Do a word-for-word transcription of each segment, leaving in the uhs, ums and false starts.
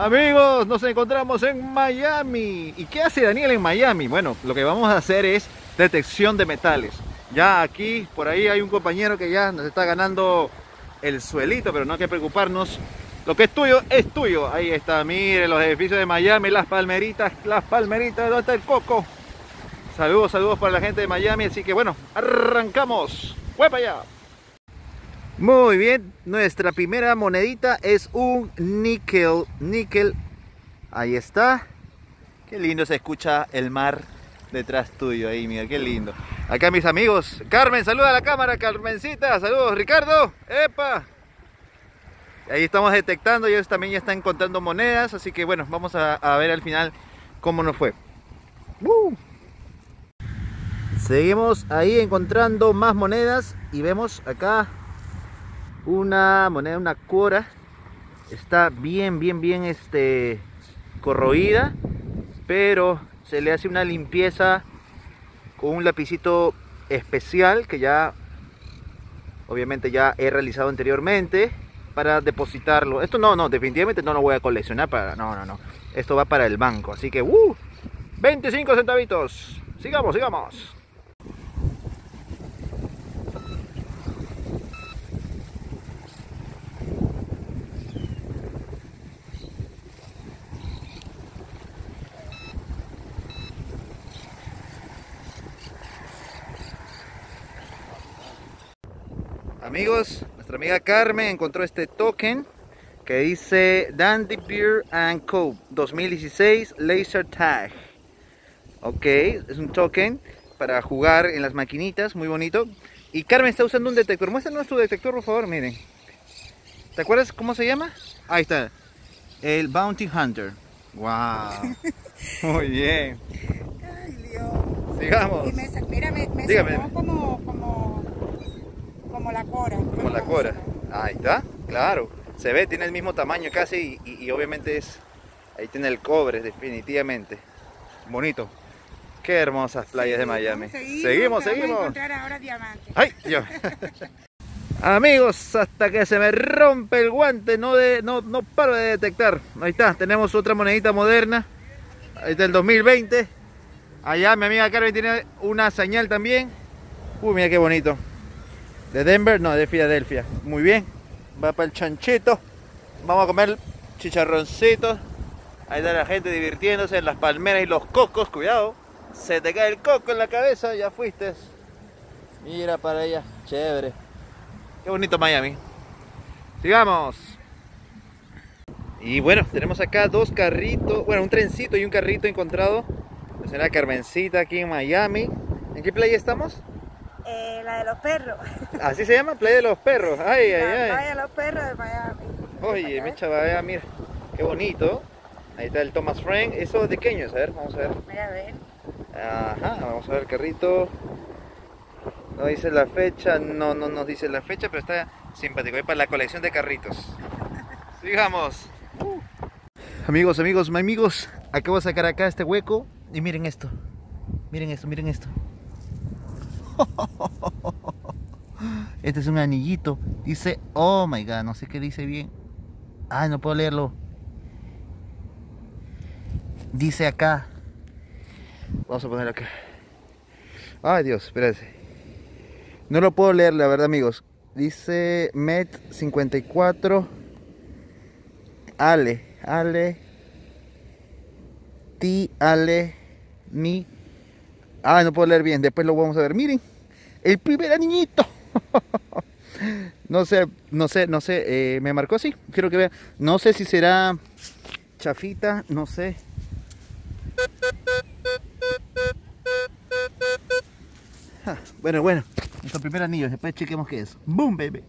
Amigos, nos encontramos en Miami. ¿Y qué hace Daniel en Miami? Bueno, lo que vamos a hacer es detección de metales. Ya aquí, por ahí hay un compañero que ya nos está ganando el suelito, pero no hay que preocuparnos. Lo que es tuyo, es tuyo. Ahí está, miren los edificios de Miami, las palmeritas, las palmeritas, ¿dónde está el coco? Saludos, saludos para la gente de Miami, así que bueno, arrancamos. ¡Fue para allá! Muy bien, nuestra primera monedita es un níquel, níquel. Ahí está. Qué lindo se escucha el mar detrás tuyo ahí, mira, qué lindo. Acá mis amigos, Carmen, saluda a la cámara, Carmencita, saludos, Ricardo, epa. Ahí estamos detectando y ellos también ya están encontrando monedas, así que bueno, vamos a, a ver al final cómo nos fue. ¡Uh! Seguimos ahí encontrando más monedas y vemos acá una moneda, una cuora. Está bien, bien, bien este, corroída, pero se le hace una limpieza con un lapicito especial que ya obviamente ya he realizado anteriormente para depositarlo. Esto no, no, definitivamente no lo voy a coleccionar para, no, no, no. Esto va para el banco, así que uh, veinticinco centavitos. Sigamos, sigamos. Amigos, nuestra amiga Carmen encontró este token que dice Dandy Beer and Co dos mil dieciséis Laser Tag. Ok, es un token para jugar en las maquinitas, muy bonito. Y Carmen está usando un detector. Muéstranos tu detector, por favor, miren. ¿Te acuerdas cómo se llama? Ahí está, el Bounty Hunter. Wow, muy bien. Ay, Dios. Sigamos. Y me, mira, me, me Dígame. sonó como, como, como la cora. Como la cora. Ahí está, claro. Se ve, tiene el mismo tamaño casi y, y, y obviamente es... Ahí tiene el cobre, definitivamente. Bonito. Qué hermosas playas sí, de Miami. Seguimos, seguimos. Vamos seguimos. a encontrar ahora diamantes. ¡Ay, Dios! Amigos, hasta que se me rompe el guante, no, de, no, no paro de detectar. Ahí está, tenemos otra monedita moderna. Ahí está el dos mil veinte. Allá mi amiga Carmen tiene una señal también. Uy, mira qué bonito. ¿De Denver? No, de Filadelfia. Muy bien. Va para el chanchito. Vamos a comer chicharroncitos. Ahí está la gente divirtiéndose en las palmeras y los cocos. Cuidado. Se te cae el coco en la cabeza. Ya fuiste. Mira para allá. Chévere. Qué bonito Miami. Sigamos. Y bueno, tenemos acá dos carritos. Bueno, un trencito y un carrito encontrado. Es la Carmencita aquí en Miami. ¿En qué playa estamos? Eh, la de los perros. ¿Así se llama? Playa de los perros. Ay, ay, La ay. playa de los perros de Miami. Oye, me chaval, mira. Qué bonito. Ahí está el Thomas Frank. Eso de pequeños, a ver, vamos a ver. Mira, a ver. Ajá, vamos a ver el carrito. No dice la fecha, no, no nos dice la fecha, pero está simpático. Ahí para la colección de carritos. Sigamos. Uh. Amigos, amigos, mis amigos, acabo de sacar acá este hueco y miren esto. Miren esto, miren esto. Este es un anillito. Dice, oh my god, no sé qué dice bien. Ay, no puedo leerlo. Dice acá. Vamos a ponerlo acá. Ay Dios, espérense. No lo puedo leer, la verdad, amigos. Dice Met cincuenta y cuatro. Ale, Ale. Ti, Ale. Mi. Ah, no puedo leer bien. Después lo vamos a ver. Miren. El primer anillito. No sé, no sé, no sé. Eh, me marcó así. Quiero que vean. No sé si será chafita. No sé. Ah, bueno, bueno. Nuestro primer anillo. Después chequemos qué es. Boom, baby.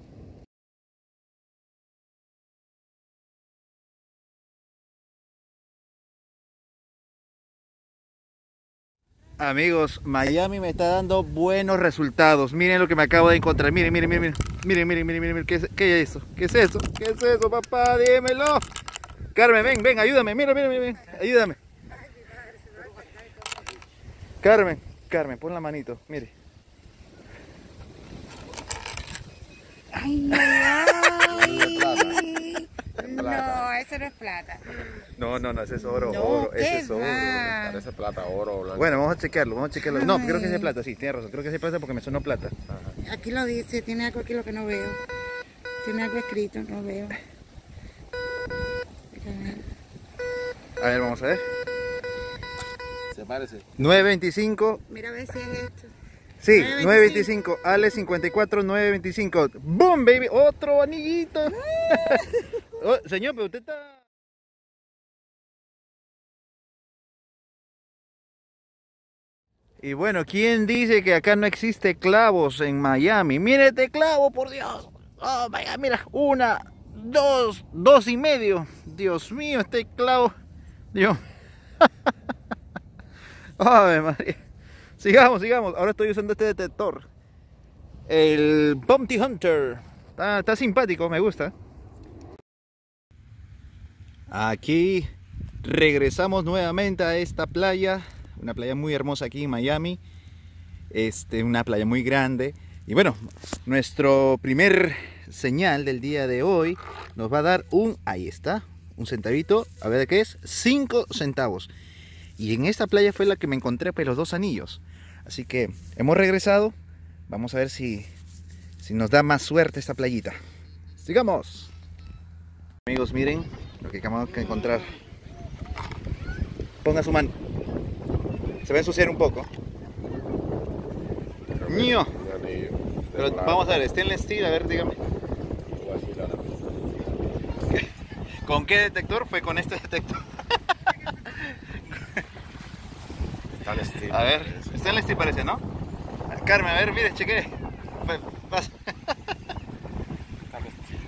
Amigos, Miami me está dando buenos resultados. Miren lo que me acabo de encontrar. Miren, miren, miren, miren, miren, miren, miren, miren. ¿Qué es, qué es eso? ¿Qué es eso? ¿Qué es eso, papá? Dímelo. Carmen, ven, ven, ayúdame. Mira, mira, mira, ayúdame. Carmen, Carmen, pon la manito. Mire. Ay, ay, ay. No, ese ese no es plata. No, no, no, ese es oro, No, oro, ¿qué ese es oro. va? Parece plata, oro, blanco. Bueno, vamos a chequearlo, vamos a chequearlo. No, Ay. creo que es de plata, sí, tiene razón. Creo que es de plata porque me sonó plata. Aquí lo dice, tiene algo aquí lo que no veo. Tiene algo escrito, no veo. A ver, vamos a ver. Se parece. nueve veinticinco. Mira a ver si es esto. Sí, nueve nueve veinticinco. Ale cincuenta y cuatro, nueve veinticinco. ¡Boom, baby! ¡Otro anillito! Oh, señor, pero usted está... Y bueno, ¿quién dice que acá no existe clavos en Miami? ¡Mire este clavo, por Dios! ¡Oh, vaya, mira! Una, dos, dos y medio. Dios mío, este clavo... Dios... ¡Ave María! Sigamos, sigamos. Ahora estoy usando este detector. El Bounty Hunter. Está, está simpático, me gusta. Aquí regresamos nuevamente a esta playa. Una playa muy hermosa aquí en Miami. Este, una playa muy grande. Y bueno, nuestro primer señal del día de hoy nos va a dar un... Ahí está, un centavito. A ver de qué es. cinco centavos. Y en esta playa fue la que me encontré pues los dos anillos. Así que hemos regresado. Vamos a ver si, si nos da más suerte esta playita. ¡Sigamos! Amigos, miren lo que acabamos de encontrar. Ponga su mano. Se va a ensuciar un poco. ¡Ño! Pero vamos a ver, stainless steel, a ver, dígame. ¿Con qué detector? Fue con este detector. Stainless steel. A ver, stainless steel parece, ¿no? Carmen, a ver, mire, cheque. Pasa. Stainless steel.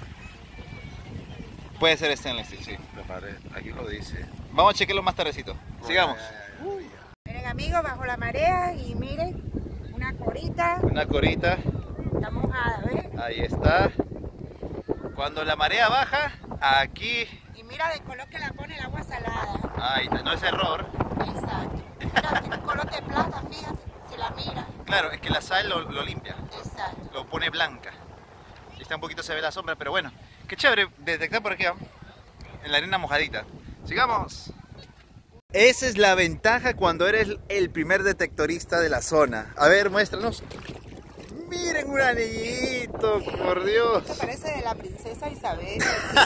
Puede ser stainless steel, sí. Me parece. Aquí lo dice. Vamos a chequearlo más tardecito. Sigamos. Miren amigos, bajo la marea y miren, una corita. Una corita. Está mojada, ¿ves? Ahí está. Cuando la marea baja, aquí. Y mira del color que la pone el agua salada. Ahí está, no es error. Exacto. Mira, tiene un color de plata, fíjate, si la mira. Claro, es que la sal lo, lo limpia, Exacto. lo pone blanca. Y está un poquito, se ve la sombra, pero bueno. Qué chévere detectar por aquí, ¿no? En la arena mojadita. Sigamos. Esa es la ventaja cuando eres el primer detectorista de la zona. A ver, muéstranos. Miren un anillito, por Dios. Esto parece de la princesa Isabel.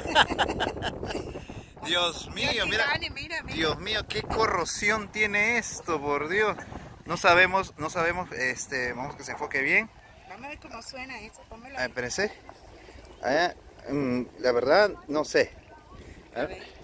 Dios mío, Mira, mira. Dani, mira, mira. Dios mío, qué corrosión tiene esto, por Dios. No sabemos, no sabemos, este, vamos que se enfoque bien. Vamos a ver cómo suena eso, pónmelo A ver, ahí. espérense. Ah, mm, la verdad, no sé. A A ver. ver.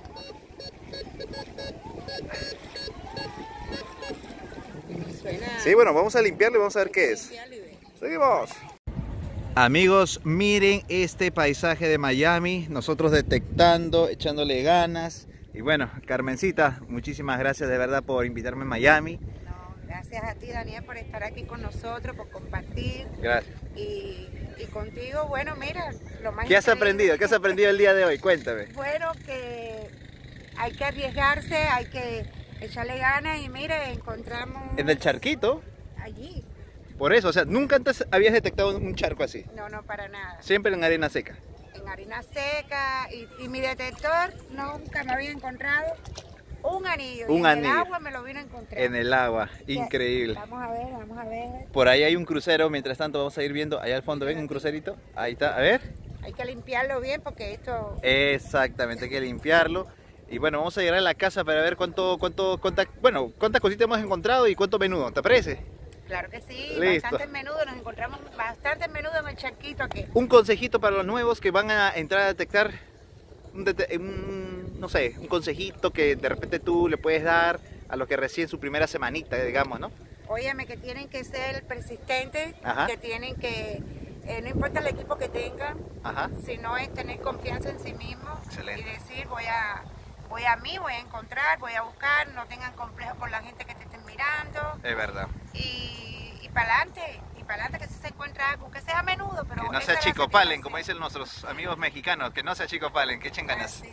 Suena... Sí, bueno, vamos a limpiarlo y vamos a ver qué es. Limpiarlo y ver. Seguimos. Amigos, miren este paisaje de Miami. Nosotros detectando, echándole ganas. Y bueno, Carmencita, muchísimas gracias de verdad por invitarme a Miami. No, gracias a ti, Daniel, por estar aquí con nosotros, por compartir. Gracias. Y, y contigo, bueno, mira, lo más ¿Qué has increíble- aprendido? ¿Qué has aprendido el día de hoy? Cuéntame. Bueno, que hay que arriesgarse, hay que echarle ganas y mire, encontramos En el charquito, allí. por eso, o sea, nunca antes habías detectado un charco así. No, no, para nada. Siempre en arena seca. En harina seca y, y mi detector nunca me había encontrado un anillo. Un y en anillo. el agua me lo vino a encontrar. En el agua, increíble. Vamos a ver, vamos a ver. Por ahí hay un crucero, mientras tanto vamos a ir viendo, allá al fondo, ven un crucerito, ahí está, a ver. Hay que limpiarlo bien porque esto... Exactamente, hay que limpiarlo. Y bueno, vamos a llegar a la casa para ver cuánto, cuánto, cuánta, bueno, cuántas cositas hemos encontrado y cuánto menudo, ¿te parece? Claro que sí, Listo. bastante menudo, nos encontramos bastante menudo en el charquito aquí. Un consejito para los nuevos que van a entrar a detectar, un, dete- un, no sé, un consejito que de repente tú le puedes dar a los que recién su primera semanita, digamos, ¿no? Óyeme, que tienen que ser persistentes, Ajá. que tienen que, eh, no importa el equipo que tengan, Ajá. sino es tener confianza en sí mismo. Excelente. Y decir, voy a, voy a mí, voy a encontrar, voy a buscar, no tengan complejo con la gente que te estén mirando. Es verdad. Y, y para adelante, y para adelante que si se encuentra algo, que sea a menudo, pero Que no esa sea es la chico palen, satisfacción. como dicen nuestros amigos mexicanos, que no sea chico palen, que echen ganas. Así mismo.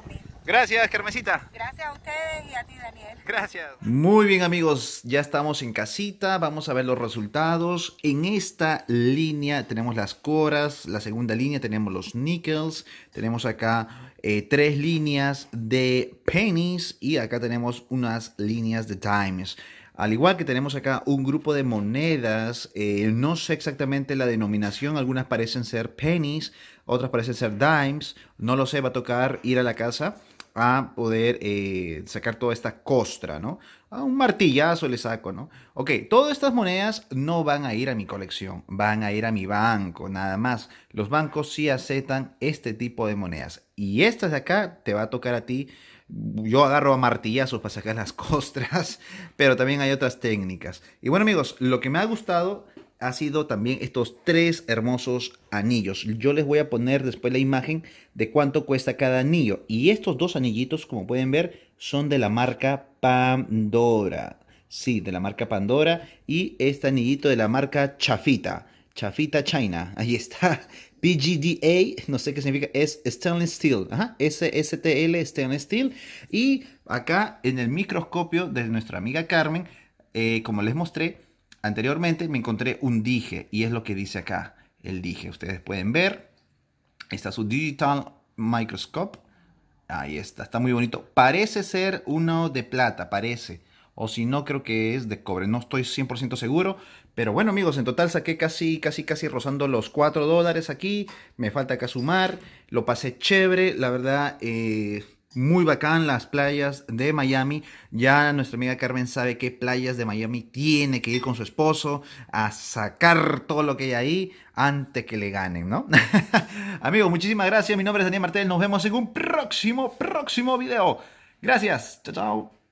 Gracias, Carmencita. Gracias a ustedes y a ti, Daniel. Gracias. Muy bien, amigos, ya estamos en casita, vamos a ver los resultados. En esta línea tenemos las coras, la segunda línea tenemos los nickels, tenemos acá eh, tres líneas de pennies y acá tenemos unas líneas de dimes. Al igual que tenemos acá un grupo de monedas, eh, no sé exactamente la denominación, algunas parecen ser pennies, otras parecen ser dimes, no lo sé, va a tocar ir a la casa a poder eh, sacar toda esta costra, ¿no? A un martillazo le saco, ¿no? Ok, todas estas monedas no van a ir a mi colección, van a ir a mi banco, nada más. Los bancos sí aceptan este tipo de monedas. Y estas de acá te va a tocar a ti. Yo agarro a martillazos para sacar las costras, pero también hay otras técnicas. Y bueno, amigos, lo que me ha gustado ha sido también estos tres hermosos anillos. Yo les voy a poner después la imagen de cuánto cuesta cada anillo. Y estos dos anillitos, como pueden ver, son de la marca Pandora. Sí, de la marca Pandora. Y este anillito de la marca Chafita. Chafita China. Ahí está. P G D A, no sé qué significa, es Stainless Steel. Ajá, S S T L, Stainless Steel. Y acá en el microscopio de nuestra amiga Carmen, eh, como les mostré anteriormente, me encontré un dije. Y es lo que dice acá, el dije. Ustedes pueden ver. Está su Digital Microscope. Ahí está, está muy bonito. Parece ser uno de plata, parece. O si no, creo que es de cobre. No estoy cien por ciento seguro. Pero bueno, amigos, en total saqué casi, casi, casi rozando los cuatro dólares aquí. Me falta acá sumar. Lo pasé chévere. La verdad, eh, muy bacán las playas de Miami. Ya nuestra amiga Carmen sabe qué playas de Miami tiene que ir con su esposo a sacar todo lo que hay ahí antes que le ganen, ¿no? Amigos, muchísimas gracias. Mi nombre es Daniel Martel. Nos vemos en un próximo, próximo video. Gracias. Chao, chao.